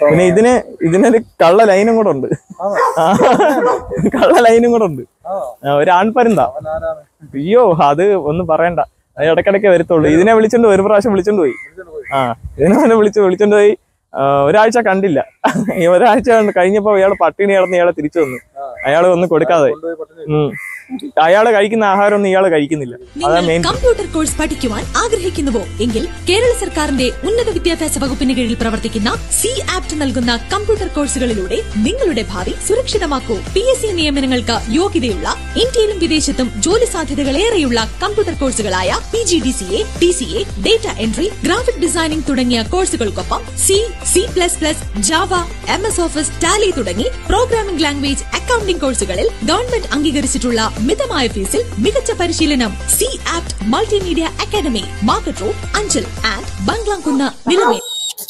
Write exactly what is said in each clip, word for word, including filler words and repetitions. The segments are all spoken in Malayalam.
പിന്നെ ഇതിന് ഇതിനൊരു കള്ള ലൈനും കൂടെ ഉണ്ട്. കള്ള ലൈനും കൂടെ ഉണ്ട്. ഒരു ആൺപരുന്താ. അയ്യോ അത് ഒന്നും പറയണ്ട. അത് ഇടയ്ക്കിടയ്ക്ക് വരത്തുള്ളൂ. ഇതിനെ വിളിച്ചോണ്ട് ഒരു പ്രാവശ്യം വിളിച്ചോണ്ട് പോയി. ആ ഇതിനെ വിളിച്ച് വിളിച്ചോണ്ട് പോയി. ഒരാഴ്ച കണ്ടില്ല. ഒരാഴ്ച കഴിഞ്ഞപ്പോ ഇയാള് പട്ടിണി കിടന്ന് ഇയാളെ തിരിച്ചു വന്നു. അയാള് ഒന്നും കൊടുക്കാതെ. ഉം അയാള് കഴിക്കുന്ന ആഹാരം ഒന്നും ഇയാള് കഴിക്കുന്നില്ല. അതാണ് മെയിൻ. കമ്പ്യൂട്ടർ കോഴ്സ് പഠിക്കുവാൻ ആഗ്രഹിക്കുന്നുവോ എങ്കിൽ കേരള സർക്കാരിന്റെ ഉന്നത വിദ്യാഭ്യാസ വകുപ്പിന് കീഴിൽ പ്രവർത്തിക്കുന്ന സി ആപ്റ്റ് നൽകുന്ന കമ്പ്യൂട്ടർ കോഴ്സുകളിലൂടെ നിങ്ങളുടെ ഭാവി സുരക്ഷിതമാക്കൂ. പി എസ് സി നിയമനങ്ങൾക്ക് യോഗ്യതയുള്ള ഇന്ത്യയിലും വിദേശത്തും ജോലി സാധ്യതകൾ ഏറെയുള്ള കമ്പ്യൂട്ടർ കോഴ്സുകളായ P G D C A, D C A, data entry, graphic designing തുടങ്ങിയ കോഴ്സുകൾക്കൊപ്പം C, C plus plus, Java, M S office, Tally തുടങ്ങി പ്രോഗ്രാമിംഗ് ലാംഗ്വേജ്, അക്കൌണ്ടിംഗ് കോഴ്സുകളിൽ ഗവൺമെന്റ് അംഗീകരിച്ചിട്ടുള്ള മിതമായ ഫീസിൽ മികച്ച പരിശീലനം. C apt multimedia academy, market road, Anchal and Bunglamkunnu, Nilamel.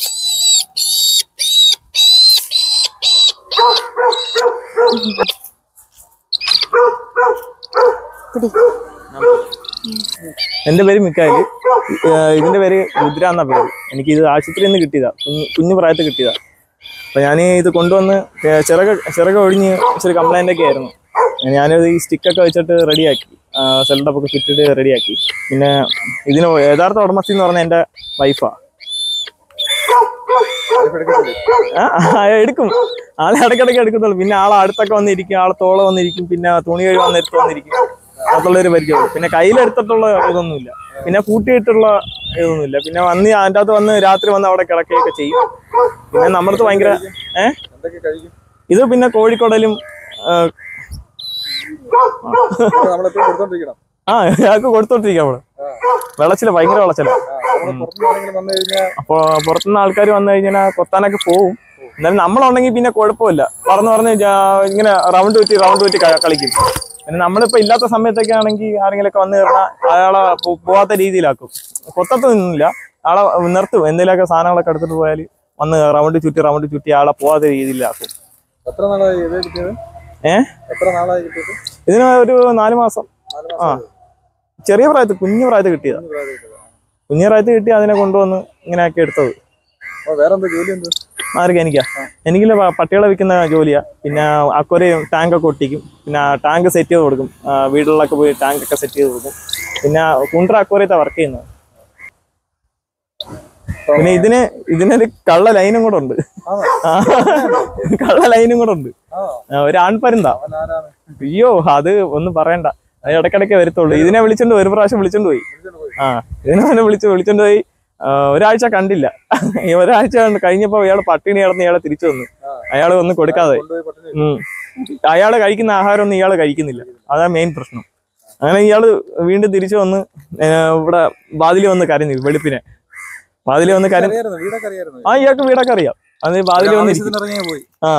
എന്റെ പേര് മിക്കായില്. ഇതിന്റെ പേര് രുദ്ര എന്ന പേര്. എനിക്ക് ഇത് ആശുപത്രിയിൽ നിന്ന് കിട്ടിയതാ. കുഞ്ഞു കുഞ്ഞു പ്രായത്തിൽ കിട്ടിയതാ. അപ്പൊ ഞാൻ ഇത് കൊണ്ടുവന്ന് ചിറക ചിറക ഒഴിഞ്ഞ് ഇച്ചിരി കംപ്ലൈന്റ് ഒക്കെ ആയിരുന്നു. ഞാനത് ഈ സ്റ്റിക്കൊക്കെ വെച്ചിട്ട് റെഡിയാക്കി, സെൽഡപ്പൊക്കെ ചുറ്റിട്ട് റെഡിയാക്കി. പിന്നെ ഇതിന് യഥാർത്ഥ ഉടമസ്ഥ എന്ന് പറഞ്ഞാൽ എന്റെ വൈഫാ. എടുക്കും, ആളെ ഇടയ്ക്കിടയ്ക്ക് എടുക്കത്തുള്ളൂ. പിന്നെ ആളെ അടുത്തൊക്കെ വന്നിരിക്കും, ആളെ തോളെ വന്നിരിക്കും, പിന്നെ തുണി കഴിവ് വന്നെടുത്ത് വന്നിരിക്കും. അതുള്ളൊരു പരിചയമുള്ളൂ. പിന്നെ കയ്യിലെടുത്തിട്ടുള്ള ഇതൊന്നുമില്ല, പിന്നെ കൂട്ടിയിട്ടുള്ള ഇതൊന്നുമില്ല. പിന്നെ വന്ന് അതിൻ്റെ അകത്ത് വന്ന് രാത്രി വന്ന് അവിടെ കിടക്കുകയൊക്കെ ചെയ്യും. പിന്നെ നമ്മളടുത്ത് ഭയങ്കര ഏഹ് ഇത് പിന്നെ കോഴിക്കോടലും ആ ഞങ്ങൾക്ക് കൊടുത്തോണ്ടിരിക്കാം. നമ്മള് വിളച്ചില്ല, ഭയങ്കര വിളച്ചില്ല. അപ്പൊ പുറത്തുനിന്ന് ആൾക്കാർ വന്നു കഴിഞ്ഞാൽ കൊത്താനൊക്കെ പോവും. എന്നാലും നമ്മളുണ്ടെങ്കിൽ പിന്നെ കുഴപ്പമില്ല. പറന്ന് പറഞ്ഞ് ഇങ്ങനെ റൗണ്ട് ചുറ്റി റൗണ്ട് ചുറ്റി കളിക്കും. പിന്നെ നമ്മളിപ്പോ ഇല്ലാത്ത സമയത്തൊക്കെ ആണെങ്കിൽ ആരെങ്കിലൊക്കെ വന്നു കഴിഞ്ഞാൽ അയാളെ പോവാത്ത രീതിയിലാക്കും. കൊത്തത്തൊന്നുമില്ല, ആളെ നിർത്തും. എന്തെങ്കിലുമൊക്കെ സാധനങ്ങളൊക്കെ എടുത്തിട്ട് പോയാൽ വന്ന് റൗണ്ട് ചുറ്റി റൗണ്ട് ചുറ്റി ആളെ പോവാത്ത രീതിയിലാക്കും. ഏഹ് ഇതിന് ഒരു നാലു മാസം. ആ ചെറിയ പ്രായത്തിൽ, കുഞ്ഞു പ്രായത്തിൽ കിട്ടിയതാ. കുഞ്ഞു പ്രായത്തിൽ കിട്ടി അതിനെ കൊണ്ടുവന്ന് ഇങ്ങനെയൊക്കെ എടുത്തത്. ആർക്കാ? എനിക്കാ. എനിക്ക് പട്ടികളെ വിൽക്കുന്ന ജോലിയാ. പിന്നെ അക്വേറിയം ടാങ്കൊക്കെ ഒട്ടിക്കും. പിന്നെ ടാങ്ക് സെറ്റ് ചെയ്ത് കൊടുക്കും. വീടുകളിലൊക്കെ പോയി ടാങ്കൊക്കെ സെറ്റ് ചെയ്ത് കൊടുക്കും. പിന്നെ കുണ്ട്ര അക്വേറിയത്തെ വർക്ക് ചെയ്യുന്നത്. പിന്നെ ഇതിന് ഇതിനൊരു കള്ള ലൈനും കൂടെ ഉണ്ട്. കള്ള ലൈനും കൂടെ ഉണ്ട്. ഒരു ആൺപരുന്താ. അയ്യോ അത് ഒന്നും പറയണ്ട. അത് ഇടയ്ക്കിടയ്ക്ക് വരത്തുള്ളൂ. ഇതിനെ വിളിച്ചോണ്ട് ഒരു പ്രാവശ്യം വിളിച്ചോണ്ട് പോയി. ആ ഇതിനെ വിളിച്ച് വിളിച്ചോണ്ട് പോയി. ഒരാഴ്ച കണ്ടില്ല. ഒരാഴ്ച കഴിഞ്ഞപ്പോ ഇയാള് പട്ടിണി കിടന്ന് ഇയാളെ തിരിച്ചു വന്നു. അയാള് ഒന്നും കൊടുക്കാതെ. ഉം അയാള് കഴിക്കുന്ന ആഹാരം ഒന്നും ഇയാള് കഴിക്കുന്നില്ല. അതാണ് മെയിൻ പ്രശ്നം. അങ്ങനെ ഇയാള് വീണ്ടും തിരിച്ചു വന്ന് ഇവിടെ വാതില് വന്ന് കരഞ്ഞു. വെളുപ്പിനെ വാതില് വന്ന് കരഞ്ഞു. ആ ഇയാൾക്ക് വീടൊക്കെ അറിയാം. അത് വാതില് വന്നിരിക്കും. ആ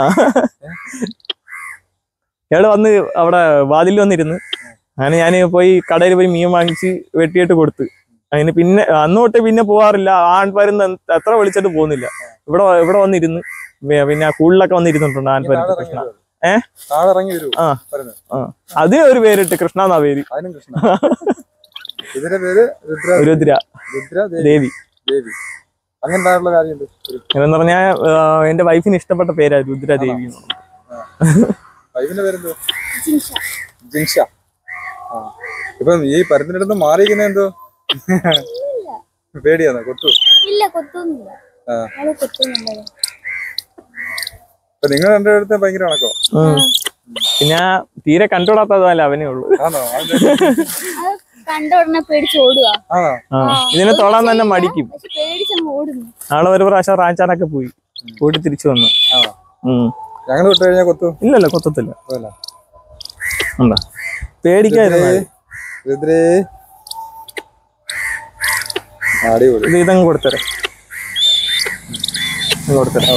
ഇയാള് വന്ന് അവിടെ വാതില് വന്നിരുന്ന്. അങ്ങനെ ഞാൻ പോയി കടയിൽ പോയി മീൻ വാങ്ങിച്ച് വെട്ടിയിട്ട് കൊടുത്ത്. അതിന് പിന്നെ അന്ന് തൊട്ട് പിന്നെ പോവാറില്ല. ആൺപരുന്ന് എത്ര വിളിച്ചിട്ട് പോകുന്നില്ല. ഇവിടെ ഇവിടെ വന്നിരുന്ന് പിന്നെ കൂടുതലൊക്കെ വന്നിരുന്നിട്ടുണ്ട് ആൺപരുന്ന്. കൃഷ്ണ ഏഹ് ആ ആ അത് ഒരു പേരിട്ട് കൃഷ്ണ എന്നാ പേര്. രുദ്ര ദേവി. അങ്ങനെന്ന് പറഞ്ഞാ എന്റെ വൈഫിന് ഇഷ്ടപ്പെട്ട പേരാ രുദ്ര ദേവി. ഇപ്പൊ ഈ പരുത്തിനടുത്ത് മാറിയിരിക്കുന്ന എന്തോ പേടിയാണോ? കൊത്തു ഇല്ല, കൊത്തൊന്നുമില്ല. നിങ്ങൾ എന്റെ അടുത്ത് ഭയങ്കര കണക്കോ? പിന്നെ തീരെ കണ്ടുകൂടാത്തതല്ല അവനേ ഉള്ളൂ. ഇതിനെ തൊടാൻ തന്നെ മടിക്കും. നാളെ ഒരു പ്രാവശ്യം റാഞ്ചാനൊക്കെ പോയി പോയിട്ട് തിരിച്ചു വന്നു. ഞങ്ങൾ വിട്ട് കഴിഞ്ഞാൽ കൊത്തു? ഇല്ലല്ല, കൊത്തത്തില്ല. എന്താ പേടിക്കാതിരുന്ന ഇത് ഇതങ്ങ് കൊടുത്തരേ കൊടുത്തരാ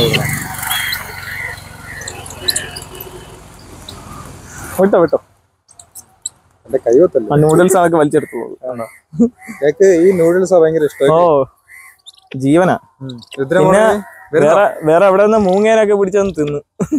വിട്ടോ വിട്ടോ. എന്റെ കൈവത്തല്ല നൂഡിൽസ് അതൊക്കെ വലിച്ചെടുത്തോളൂ. ഈ നൂഡിൽസ് ഭയങ്കര ഇഷ്ടം. ഓ ജീവനാ. പിന്നെ വേറെ വേറെ എവിടെ നിന്ന് മൂങ്ങേനൊക്കെ പിടിച്ചൊന്ന് തിന്ന്.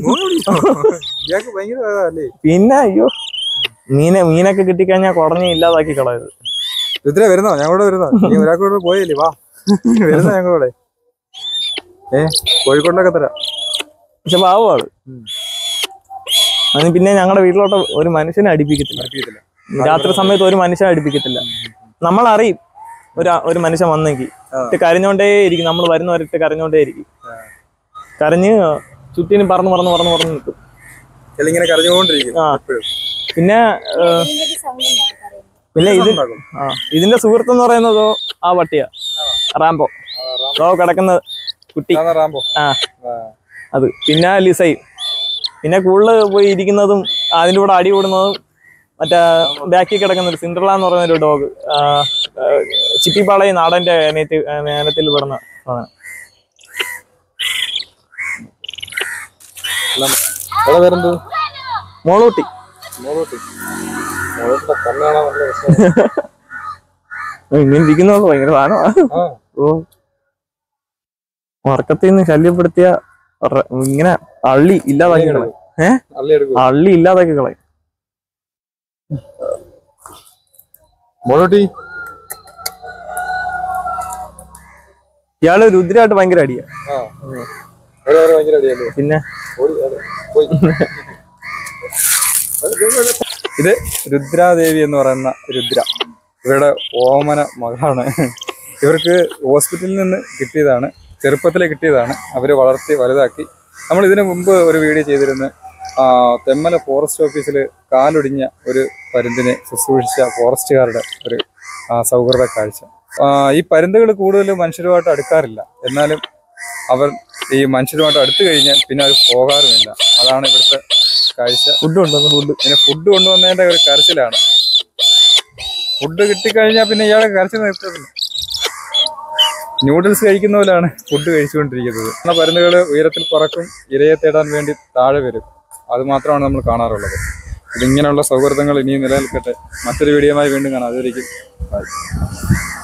പിന്നെ അയ്യോ മീനെ മീനൊക്കെ കിട്ടിക്കഴിഞ്ഞാൽ കുടഞ്ഞ് ഇല്ലാതാക്കി കളയത്. രുദ്ര വരുന്നോ? ഞങ്ങളോട് വരുന്നോ? നീ ഒരാൾക്കൂടെ പോയില്ലേ? വാ വരുന്നോ ഞങ്ങളോടെ? ഏ കോഴിക്കോട്ടിലൊക്കെ തരാം. പക്ഷെ പാവമാണ്. അതിന് പിന്നെ ഞങ്ങളുടെ വീട്ടിലോട്ട് ഒരു മനുഷ്യനെ അടുപ്പിക്കത്തില്ല. അടുപ്പിക്കത്തില്ല. രാത്രി സമയത്ത് ഒരു മനുഷ്യനെ അടുപ്പിക്കത്തില്ല. നമ്മളറിയും ഒരു ഒരു മനുഷ്യൻ വന്നെങ്കിൽ ഇട്ട് കരഞ്ഞോണ്ടേ ഇരിക്കും. നമ്മൾ വരുന്നവരിട്ട് കരഞ്ഞോണ്ടേ ഇരിക്കും. കരഞ്ഞ് ചുറ്റിനും പറന്ന് പറന്ന് പറന്ന് പറന്ന് നിൽക്കും. ഇങ്ങനെ കരഞ്ഞുകൊണ്ടിരിക്കും. ആ പിന്നെ പിന്നെ ഇത് ആ ഇതിന്റെ സുഹൃത്ത് എന്ന് പറയുന്നതോ ആ പട്ടിയാ, റാംബോ. അതോ കിടക്കുന്ന കുട്ടി. റാംബോ. ആ അത്. പിന്നെ ലിസൈ. പിന്നെ കൂടുതൽ പോയി ഇരിക്കുന്നതും അതിൻ്റെ കൂടെ അടി കൂടുന്നതും മറ്റേ ബാക്കിൽ കിടക്കുന്ന ഒരു സിൻഡ്രല എന്ന് പറയുന്ന ഒരു ഡോഗ്. ചിപ്പിപ്പാളയ നാടന്റെ നേത്തി നേരത്തിൽ പെടുന്ന സാധനം. പേരെന്ത്? മോളൂട്ടി. മോളൂട്ടി. മോളൂട്ടിയുടെ കണ്ണ് കാണാൻ നല്ല രസമാണ്. ഇങ്ങനെ ഇരിക്കുന്നോളൂ, ഭയങ്കര സാധനമാണ്. ഓ ഉറക്കത്തിൽ നിന്ന് ശല്യപ്പെടുത്തിയ ഇങ്ങനെ അള്ളി ഇല്ലാതാക്കി കളയും. ഏഹ് അള്ളി ഇല്ലാതാക്കി കളയും. മോളൂട്ടി ഇയാള് രുദ്രായിട്ട് ഭയങ്കര അടിയാ. പിന്നെ ഇത് രുദ്രാദേവി എന്ന് പറയുന്ന രുദ്ര, ഇവരുടെ ഓമന മകളാണ്. ഇവർക്ക് ഹോസ്പിറ്റലിൽ നിന്ന് കിട്ടിയതാണ്, ചെറുപ്പത്തിൽ കിട്ടിയതാണ്. അവർ വളർത്തി വലുതാക്കി. നമ്മൾ ഇതിനു മുമ്പ് ഒരു വീഡിയോ ചെയ്തിരുന്നു. തെമ്മല ഫോറസ്റ്റ് ഓഫീസിൽ കാലൊടിഞ്ഞ ഒരു പരുന്തിനെ ശുശ്രൂഷിച്ച ഫോറസ്റ്റുകാരുടെ ഒരു സൗഹൃദ കാഴ്ച. ഈ പരുന്തുകൾ കൂടുതലും മനുഷ്യരുമായിട്ട് അടുക്കാറില്ല. എന്നാലും അവർ ഈ മനുഷ്യരുമായിട്ട് അടുത്തു കഴിഞ്ഞാൽ പിന്നെ അത് പോകാറുമില്ല. അതാണ് ഇവിടുത്തെ കാഴ്ച. ഫുഡ് കൊണ്ടുവന്നു. ഫുഡ് പിന്നെ ഫുഡ് കൊണ്ടുവന്നതിന്റെ ഒരു കരച്ചിലാണ്. ഫുഡ് കിട്ടിക്കഴിഞ്ഞാൽ പിന്നെ ഇയാളെ കരച്ചിൽ നിർത്തുന്നു. ന്യൂഡിൽസ് കഴിക്കുന്ന പോലെയാണ് ഫുഡ് കഴിച്ചുകൊണ്ടിരിക്കുന്നത്. പരുന്തുകൾ ഉയരത്തിൽ പറക്കും, ഇരയെ തേടാൻ വേണ്ടി താഴെ വരും. അത് മാത്രമാണ് നമ്മൾ കാണാറുള്ളത്. ഇതിങ്ങനെയുള്ള സൗഹൃദങ്ങൾ ഇനിയും നിലനിൽക്കട്ടെ. മറ്റൊരു വീഡിയോയുമായി വീണ്ടും കാണാം. അതുവരെയ്ക്കും ബൈ.